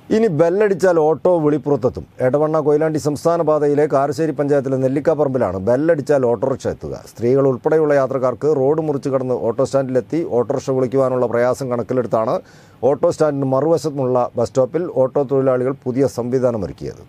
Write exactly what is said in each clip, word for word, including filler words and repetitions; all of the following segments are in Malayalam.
ഇനി ബെല്ലടിച്ചാൽ ഓട്ടോ വിളിപ്പുറത്തെത്തും. എടവണ്ണ കൊയിലാണ്ടി സംസ്ഥാന പാതയിലെ കാരശ്ശേരി പഞ്ചായത്തിലെ നെല്ലിക്കാപ്പറമ്പിലാണ് ബെല്ലടിച്ചാൽ ഓട്ടോറിക്ഷ എത്തുക. സ്ത്രീകൾ ഉൾപ്പെടെയുള്ള യാത്രക്കാർക്ക് റോഡ് മുറിച്ച് കടന്ന് ഓട്ടോ സ്റ്റാൻഡിലെത്തി ഓട്ടോറിക്ഷ വിളിക്കുവാനുള്ള പ്രയാസം കണക്കിലെടുത്താണ് ഓട്ടോ സ്റ്റാൻഡിന് മറുവശത്തുള്ള ബസ് സ്റ്റോപ്പിൽ ഓട്ടോ തൊഴിലാളികൾ പുതിയ സംവിധാനം ഒരുക്കിയത്.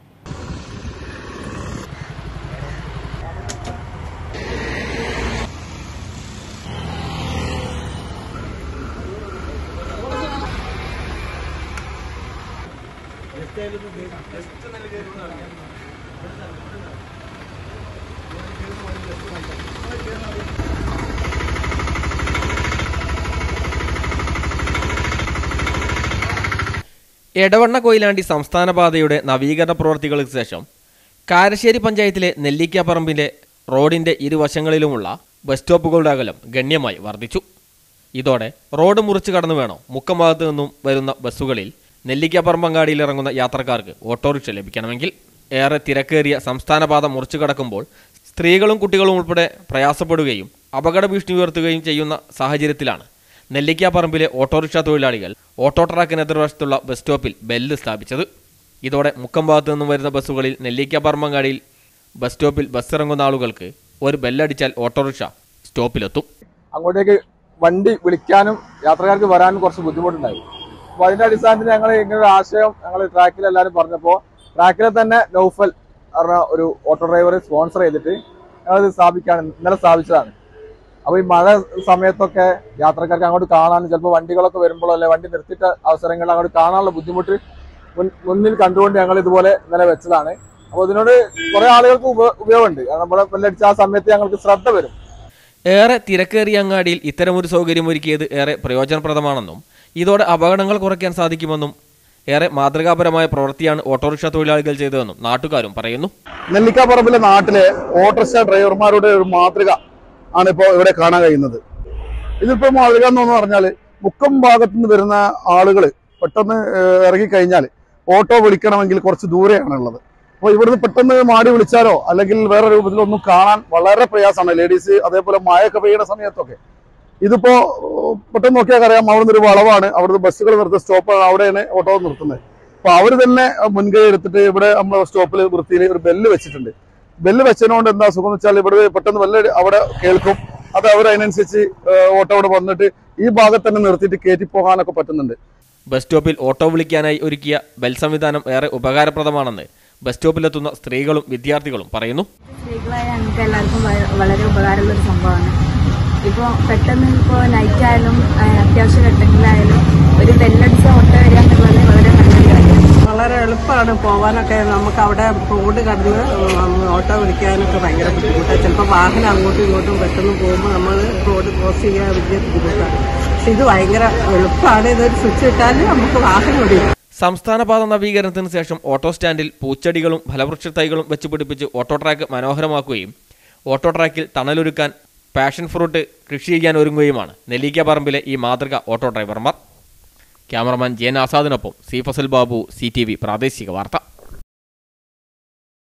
എടവണ്ണ കൊയിലാണ്ടി സംസ്ഥാന പാതയുടെ നവീകരണ പ്രവൃത്തികൾക്ക് ശേഷം കാരശ്ശേരി പഞ്ചായത്തിലെ നെല്ലിക്കാപ്പറമ്പിലെ റോഡിന്റെ ഇരുവശങ്ങളിലുമുള്ള ബസ് സ്റ്റോപ്പുകളുടെ അകലം ഗണ്യമായി വർദ്ധിച്ചു. ഇതോടെ റോഡ് മുറിച്ച് കടന്നു വേണോ മുക്കം ഭാഗത്തു നിന്നും വരുന്ന ബസ്സുകളിൽ നെല്ലിക്കാപ്പറമ്പങ്ങാടിയിൽ ഇറങ്ങുന്ന യാത്രക്കാർക്ക് ഓട്ടോറിക്ഷ ലഭിക്കണമെങ്കിൽ ഏറെ തിരക്കേറിയ സംസ്ഥാന പാത മുറിച്ചു കടക്കുമ്പോൾ സ്ത്രീകളും കുട്ടികളും ഉൾപ്പെടെ പ്രയാസപ്പെടുകയും അപകട ഭീഷണി ഉയർത്തുകയും ചെയ്യുന്ന സാഹചര്യത്തിലാണ് നെല്ലിക്കാപ്പറമ്പിലെ ഓട്ടോറിക്ഷ തൊഴിലാളികൾ ഓട്ടോ ട്രാക്കിന് എതിർവശത്തുള്ള ബസ് സ്റ്റോപ്പിൽ ബെല്ല് സ്ഥാപിച്ചത്. ഇതോടെ മുക്കം ഭാഗത്തു നിന്നും വരുന്ന ബസ്സുകളിൽ നെല്ലിക്കാപ്പറമ്പങ്ങാടിയിൽ ബസ് സ്റ്റോപ്പിൽ ബസ് ഇറങ്ങുന്ന ആളുകൾക്ക് ഒരു ബെല്ലടിച്ചാൽ ഓട്ടോറിക്ഷ സ്റ്റോപ്പിലെത്തും. അങ്ങോട്ടേക്ക് വണ്ടി വിളിക്കാനും യാത്രക്കാർക്ക് വരാനും കുറച്ച് ബുദ്ധിമുട്ടുണ്ടായി. അപ്പോൾ അതിന്റെ അടിസ്ഥാനത്തിൽ ഞങ്ങൾ ഇങ്ങനെ ഒരു ആശയം ഞങ്ങൾ ട്രാക്കിൽ എല്ലാവരും പറഞ്ഞപ്പോൾ ട്രാക്കിലെ തന്നെ നൗഫൽ പറഞ്ഞ ഒരു ഓട്ടോ ഡ്രൈവറെ സ്പോൺസർ ചെയ്തിട്ട് ഞങ്ങളത് സ്ഥാപിക്കാണ് ഇന്നലെ സ്ഥാപിച്ചതാണ്. അപ്പോൾ ഈ മഴ സമയത്തൊക്കെ യാത്രക്കാർക്ക് അങ്ങോട്ട് കാണാനും ചിലപ്പോൾ വണ്ടികളൊക്കെ വരുമ്പോഴോ അല്ലെ വണ്ടി നിർത്തിയിട്ട അവസരങ്ങളിൽ അങ്ങോട്ട് കാണാനുള്ള ബുദ്ധിമുട്ട് മുന്നിൽ കണ്ടുകൊണ്ട് ഞങ്ങൾ ഇതുപോലെ ഇന്നലെ വെച്ചതാണ്. അപ്പോൾ ഇതിനോട് കുറെ ആളുകൾക്ക് ഉപയോഗമുണ്ട്. നമ്മുടെ ബെല്ലടിച്ച ആ സമയത്ത് ഞങ്ങൾക്ക് ശ്രദ്ധ വരും. ഏറെ തിരക്കേറിയ അങ്ങാടിയിൽ ഇത്തരമൊരു സൗകര്യമൊരുക്കിയത് ഏറെ പ്രയോജനപ്രദമാണെന്നും ഇതോടെ അപകടങ്ങൾ കുറയ്ക്കാൻ സാധിക്കുമെന്നും ഏറെ മാതൃകാപരമായ പ്രവൃത്തിയാണ് ഓട്ടോറിക്ഷ തൊഴിലാളികൾ ചെയ്തതെന്നും നാട്ടുകാരും പറയുന്നു. നെല്ലിക്കാപ്പറമ്പിലെ നാട്ടിലെ ഓട്ടോറിക്ഷ ഡ്രൈവർമാരുടെ ഒരു മാതൃക ആണ് ഇപ്പോൾ ഇവിടെ കാണാൻ കഴിയുന്നത്. ഇതിപ്പോ മാതൃക എന്ന് പറഞ്ഞാൽ മുക്കം ഭാഗത്തു നിന്ന് വരുന്ന ആളുകൾ പെട്ടെന്ന് ഇറങ്ങിക്കഴിഞ്ഞാൽ ഓട്ടോ വിളിക്കണമെങ്കിൽ കുറച്ച് ദൂരെയാണുള്ളത്. അപ്പോൾ ഇവിടുന്ന് പെട്ടെന്ന് മാടി വിളിച്ചാലോ അല്ലെങ്കിൽ വേറെ രൂപത്തിലൊന്നും കാണാൻ വളരെ പ്രയാസമാണ്. ലേഡീസ് അതേപോലെ മഴയൊക്കെ പെയ്യുന്ന സമയത്തൊക്കെ ഇതിപ്പോ പെട്ടെന്ന് നോക്കിയാൽ അറിയാം, അവിടുന്ന് ഒരു വളവാണ്, അവിടുന്ന് ബസ്സുകൾ നിർത്തുന്ന സ്റ്റോപ്പാണ്, അവിടെയാണ് ഓട്ടോ നിർത്തുന്നത്. അപ്പൊ അവർ തന്നെ മുൻകൈ എടുത്തിട്ട് ഇവിടെ നമ്മുടെ സ്റ്റോപ്പിൽ വൃത്തിയിൽ ഒരു ബെല്ല് വെച്ചിട്ടുണ്ട്. ബെല്ല് വെച്ചതുകൊണ്ട് എന്താ സുഖം വെച്ചാൽ ഇവിടെ പെട്ടെന്ന് ബെല്ല് അവിടെ കേൾക്കും. അത് അവർ അതിനനുസരിച്ച് ഓട്ടോ അവിടെ വന്നിട്ട് ഈ ഭാഗത്ത് തന്നെ നിർത്തിയിട്ട് കയറ്റി പോകാനൊക്കെ പറ്റുന്നുണ്ട്. ബസ് സ്റ്റോപ്പിൽ ഓട്ടോ വിളിക്കാനായി ഒരുക്കിയ ബെൽ സംവിധാനം ഏറെ ഉപകാരപ്രദമാണെന്ന് ബസ് സ്റ്റോപ്പിലെത്തുന്ന സ്ത്രീകളും വിദ്യാർത്ഥികളും പറയുന്നു. സ്ത്രീകളായ ഞങ്ങൾക്ക് എല്ലാവർക്കും വളരെ ഉപകാരമുള്ള ഒരു സംഭവമാണ്. ഇപ്പോൾ പെട്ടെന്ന് ഇപ്പോൾ നൈറ്റ് ആയാലും അത്യാവശ്യ ഘട്ടങ്ങളിലായാലും ഒരു ബെല്ലടിച്ച ഓട്ടോ വരിക എന്നുള്ളത് വളരെ നല്ലൊരു കാര്യമാണ്. വളരെ എളുപ്പമാണ് പോകാനൊക്കെ. നമുക്ക് അവിടെ റോഡ് കടന്ന് ഓട്ടോ വിളിക്കാനൊക്കെ ഭയങ്കര ബുദ്ധിമുട്ടാണ്. ചിലപ്പോൾ വാഹനം അങ്ങോട്ടും ഇങ്ങോട്ടും പെട്ടെന്ന് പോകുമ്പോൾ നമ്മൾ റോഡ് ക്രോസ് ചെയ്യാൻ വലിയ ബുദ്ധിമുട്ടാണ്. പക്ഷെ ഇത് ഭയങ്കര എളുപ്പമാണ്. ഇതൊരു സ്വിച്ച് ഇട്ടാൽ നമുക്ക് വാഹനം ഓടിക്കും. സംസ്ഥാന പാത നവീകരണത്തിന് ശേഷം ഓട്ടോ സ്റ്റാൻഡിൽ പൂച്ചെടികളും ഫലവൃക്ഷ തൈകളും വെച്ച് പിടിപ്പിച്ച് ഓട്ടോ ട്രാക്ക് മനോഹരമാക്കുകയും ഓട്ടോ ട്രാക്കിൽ തണലൊരുക്കാൻ പാഷൻ ഫ്രൂട്ട് കൃഷി ചെയ്യാൻ ഒരുങ്ങുകയുമാണ് നെല്ലിക്കാപ്പറമ്പിലെ ഈ മാതൃക ഓട്ടോ ഡ്രൈവർമാർ. ക്യാമറമാൻ ജയൻ ആസാദിനൊപ്പം C Fasal Babu, C T V പ്രാദേശിക വാർത്ത.